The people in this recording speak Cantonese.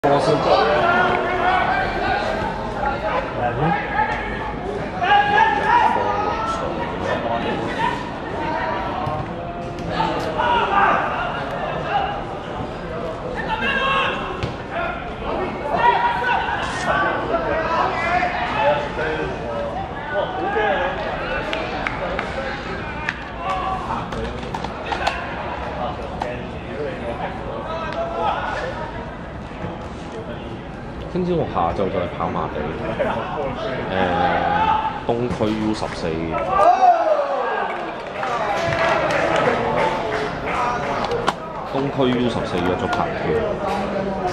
我是聽朝我下晝就係跑馬地，東區 U14，東區 U14約咗拍票。